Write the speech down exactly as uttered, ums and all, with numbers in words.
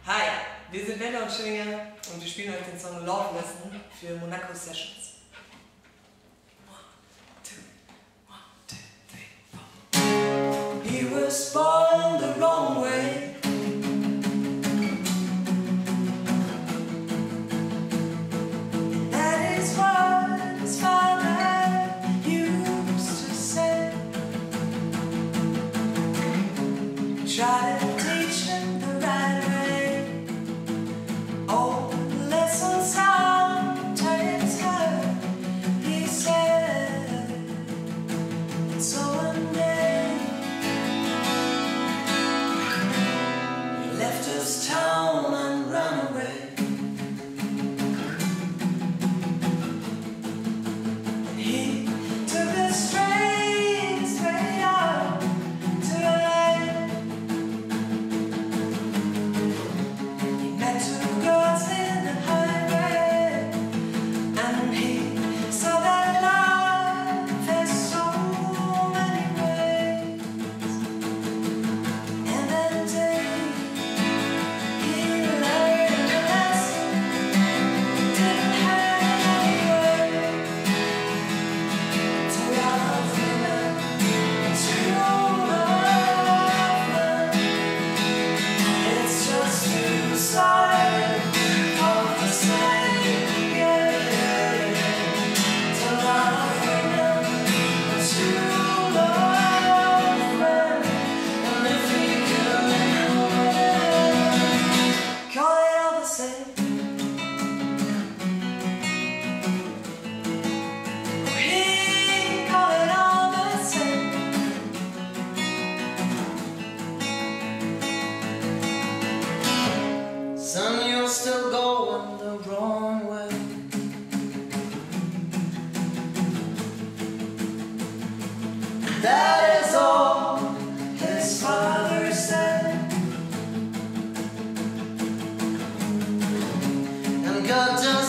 Hi, wir sind Welle und Schillinger und wir spielen euch den Song Love Lesson für Monaco Sessions. One, two, one, two, three, four. He was born the wrong way. That is what his father used to say. Try to teach him the right way. Oh, listen, sometimes hurt, he said. And so one day he left his town and ran away. And he took the straight, straight out to L A. He met two girls in the highway, and he saw that life has so many ways. And that day he learned a lesson, didn't have any way to love women, to love men. It's just two sides of the same, yeah, yeah, yeah. To love women, to love men. And if we could call it all the same. Oh, he call it all the same. Son, you're still going the wrong way. That is all his father said. And God